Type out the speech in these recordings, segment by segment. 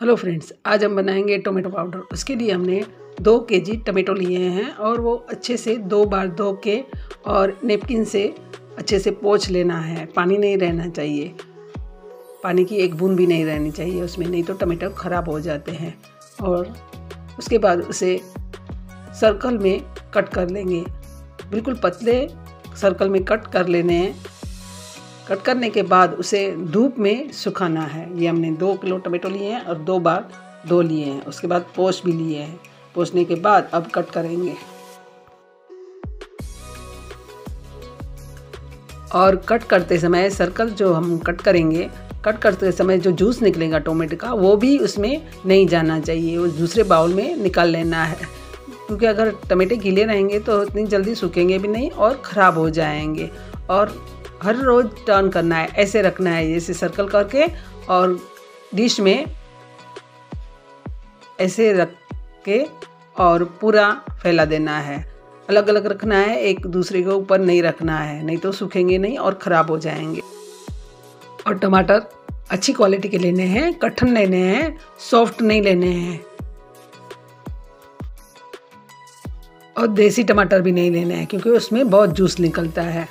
Hello friends, आज हम बनाएंगे टोमेटो पाउडर। उसके लिए हमने 2 केजी टमाटो लिए हैं और वो अच्छे से 2 बार धो के और नेपकिन से अच्छे से पोंछ लेना है। पानी नहीं रहना चाहिए, पानी की एक बूंद भी नहीं रहनी चाहिए उसमें, नहीं तो टमाटो ख़राब हो जाते हैं। और उसके बाद उसे सर्कल में कट कर लेंगे, बिल्कुल पतले सर्कल में कट कर लेने हैं। कट करने के बाद उसे धूप में सुखाना है। ये हमने 2 किलो टमाटो लिए हैं और 2 बार धो लिए हैं। उसके बाद पोंछ भी लिए हैं। पोंछने के बाद अब कट करेंगे और कट करते समय सर्कल जो हम कट करेंगे, कट करते समय जो जूस निकलेगा टोमेटो का वो भी उसमें नहीं जाना चाहिए, वो दूसरे बाउल में निकाल लेना है। क्योंकि अगर टमाटे गीले रहेंगे तो इतनी जल्दी सूखेंगे भी नहीं और ख़राब हो जाएंगे। और हर रोज़ टर्न करना है, ऐसे रखना है जैसे सर्कल करके, और डिश में ऐसे रख के और पूरा फैला देना है। अलग अलग रखना है, एक दूसरे के ऊपर नहीं रखना है, नहीं तो सूखेंगे नहीं और ख़राब हो जाएंगे। और टमाटर अच्छी क्वालिटी के लेने हैं, कठिन लेने हैं, सॉफ्ट नहीं लेने हैं। और देसी टमाटर भी नहीं लेने हैं क्योंकि उसमें बहुत जूस निकलता है।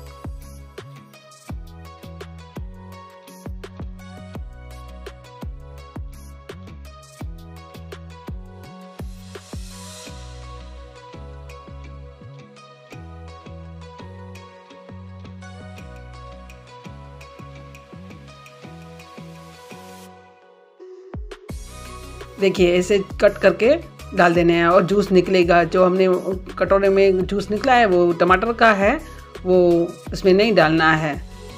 देखिए ऐसे कट करके डाल देने हैं और जूस निकलेगा। जो हमने कटोरे में जूस निकला है वो टमाटर का है, वो इसमें नहीं डालना है।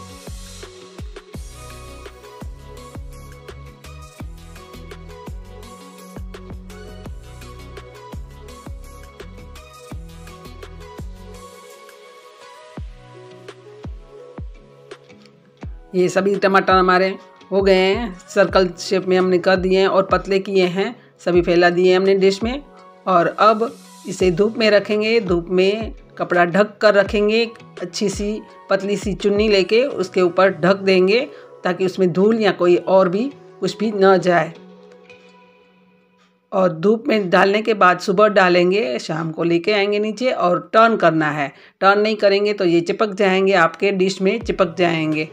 ये सभी टमाटर हमारे हो गए हैं, सर्कल शेप में हमने कर दिए हैं और पतले किए हैं, सभी फैला दिए हैं हमने डिश में। और अब इसे धूप में रखेंगे, धूप में कपड़ा ढक कर रखेंगे। अच्छी सी पतली सी चुन्नी लेके उसके ऊपर ढक देंगे ताकि उसमें धूल या कोई और भी कुछ भी न जाए। और धूप में डालने के बाद सुबह डालेंगे, शाम को लेके आएंगे नीचे और टर्न करना है। टर्न नहीं करेंगे तो ये चिपक जाएंगे, आपके डिश में चिपक जाएंगे,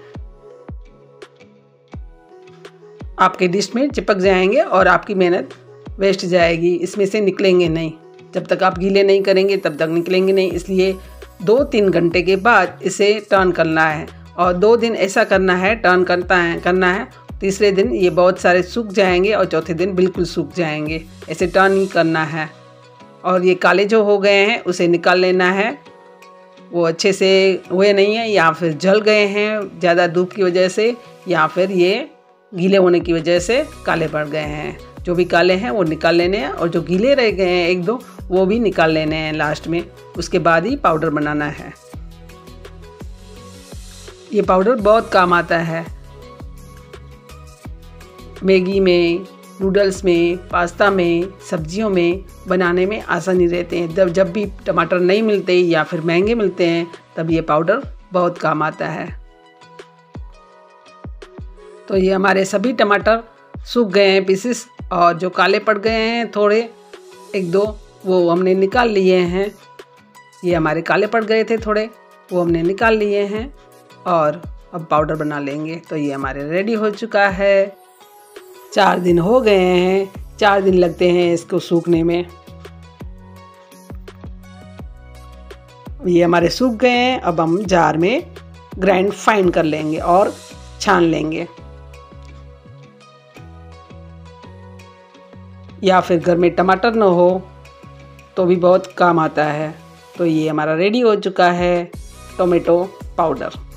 आपके डिश में चिपक जाएंगे और आपकी मेहनत वेस्ट जाएगी, इसमें से निकलेंगे नहीं। जब तक आप गीले नहीं करेंगे तब तक निकलेंगे नहीं। इसलिए 2-3 घंटे के बाद इसे टर्न करना है और 2 दिन ऐसा करना है, टर्न करना है। तीसरे दिन ये बहुत सारे सूख जाएंगे और चौथे दिन बिल्कुल सूख जाएंगे। ऐसे टर्न ही करना है। और ये काले जो हो गए हैं उसे निकाल लेना है, वो अच्छे से हुए नहीं हैं या फिर जल गए हैं ज़्यादा धूप की वजह से, या फिर ये गीले होने की वजह से काले पड़ गए हैं। जो भी काले हैं वो निकाल लेने हैं और जो गीले रह गए हैं 1-2 वो भी निकाल लेने हैं लास्ट में। उसके बाद ही पाउडर बनाना है। ये पाउडर बहुत काम आता है, मैगी में, नूडल्स में, पास्ता में, सब्जियों में बनाने में आसानी रहते हैं। जब भी टमाटर नहीं मिलते या फिर महंगे मिलते हैं तब ये पाउडर बहुत काम आता है। तो ये हमारे सभी टमाटर सूख गए हैं पीसेस, और जो काले पड़ गए हैं थोड़े 1-2 वो हमने निकाल लिए हैं। ये हमारे काले पड़ गए थे थोड़े, वो हमने निकाल लिए हैं और अब पाउडर बना लेंगे। तो ये हमारे रेडी हो चुका है। 4 दिन हो गए हैं, 4 दिन लगते हैं इसको सूखने में। ये हमारे सूख गए हैं। अब हम जार में ग्राइंड फाइन कर लेंगे और छान लेंगे, या फिर घर में टमाटर न हो तो भी बहुत काम आता है। तो ये हमारा रेडी हो चुका है टोमेटो पाउडर।